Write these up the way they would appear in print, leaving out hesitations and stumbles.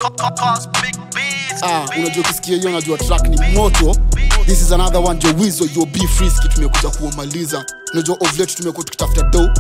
Unajua kisikia hiyo, unajua track ni moto. This is another one, Joe Wizo, yo be frisky, tumekuja kuomaliza. Unajua of late tumekuwa tukitafuta dough.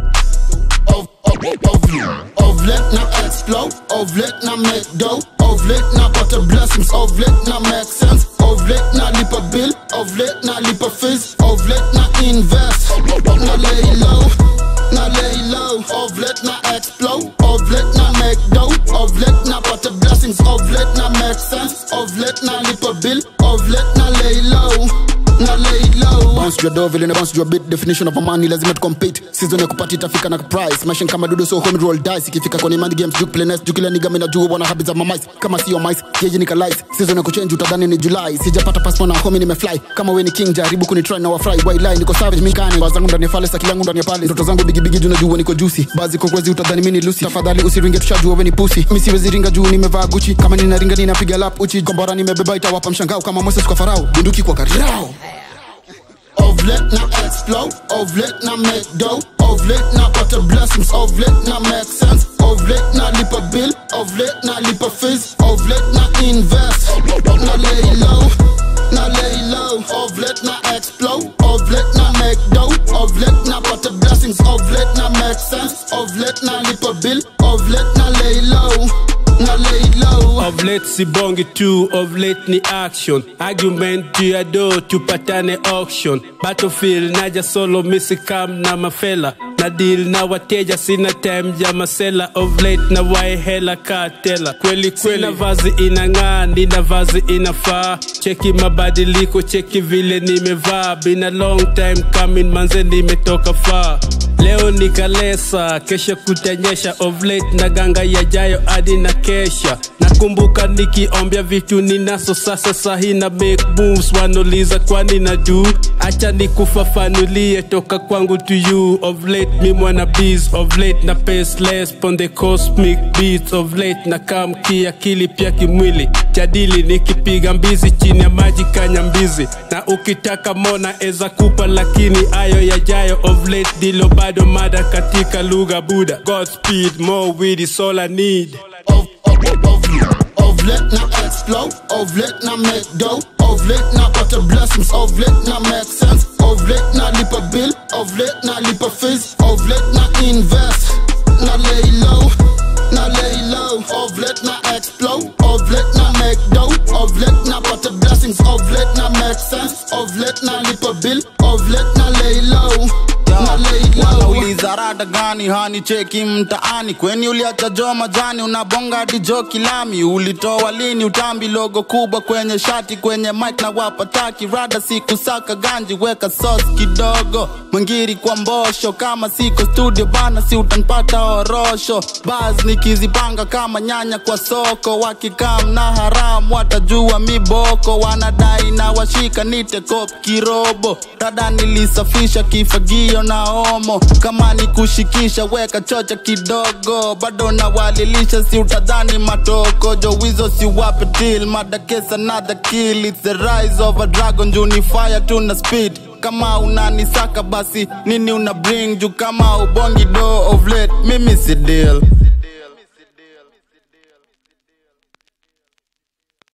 Of late na explode, of late na make dough, of late na pata blessings, of late na make sense, of late na lipa bill, of late na lipa fees, of late na invest, na lay low, na lay low, of late na explode, of late na make dough, of late na pata blessings, of late na make sense, of late na lipa bill, of late na lay low, na lay low. Bounce your door, villain bounce your beat. Definition of a man, lazima to compete. Season ya kupati itafika na price. Mashing kama dudu so home roll dice. Ikifika kwenye mind games, juke play nice. Jukila nigga mina juu wana habits za mamais. Kama siyo mice, yeji nikalize. Season ya kuchange utadhani ni July. Sijapata passport na homie nimefly. Kama we ni king, jaribu kunitry na wafry. White line, niko savage, mikani. Bazangu ndani ya fale, sakilangu ndani ya pale. Ndoto zangu bigi bigi juu najua niko juicy. Bazi kwa kwezi utadhani mini Lucy. Tafadhali usiringe tushajua we ni pussy. Mimi siwezi ringa juu nimevaa Gucci. Kama ninaringa ninapiga lap uchi. Kombora nimebeba itawapa mshangao kama Moses kwa Farao. Bunduki kwa karao. Of late na explode, of late na make dough, of late na pata blessings, of late na make sense, of late na lipa bill, of late na lipa fees, of late na invest, na lay low, na lay low, of late na explode, of late na make dough, of late na pata blessings, of late na make sense, of late na lipa bill, of late na lay low. Of late si bongi tu, of late ni action. Argument juu ya do, tupatane auction. Battlefield naja solo, misi kam na mafela. Na deal na wateja, sina time ya masela. Of late na wae hela katela. Kweli sina vazi inang'aa, nina vazi inafaa. Cheki mabadiliko, cheki vile nimevaa. Been a long time coming, manze nimetoka far. Leo nikalesa, kesha kutanyesha. Of late na ganga ya jayo adi na kesha. Nakumbuka nikiombia vitu ninaso sasa sahi na make moves. Wanoliza kwani na do, acha nikufafanulie toka kwangu to you. Of late mi mwana bees, of late na paceless pon the cosmic beats. Of late na kam kiakili pia kimwili. Jadili nikipiga mbizi chini ya maji kanyambizi. Na ukitaka mona eza kupa lakini ayo ya jayo. Of late dilo bado mada katika lugha Buddha. Godspeed, more weed is all I need. Of late na explode, of late na make dough, of late na pata blessings, of late na make sense, of late na lipa bill, of late na lipa fees, of late na invest, na lay low, na lay low, of late na explode, of late na make dough, of late na pata blessings, of late na make sense, of late na lipa bill, of late na lay low. Wanauliza rada gani hani cheki mtaani. Kweni uliacha jo majani unabonga dijo kilami. Ulitoa lini utambi logo kubwa kwenye shati. Kwenye mic na wapataki rada siku saka ganji. Weka sauce kidogo mwingiri kwa mbosho. Kama siko studio bana si utanpata orosho. Buzz nikizipanga kama nyanya kwa soko. Wakikam na haram watajua miboko. Wanadai na washika nite kop kirobo. Rada nilisafisha kifagio na omo. Kama ni kushikisha weka chocha kidogo. Bado na walilisha si utadhani matoko. Joe Wizo si wape deal, mada case another kill. It's the rise of a dragon, juni fire tuna speed. Kama unanisaka basi nini una bring juu kama ubongi do. Of late mimi si deal.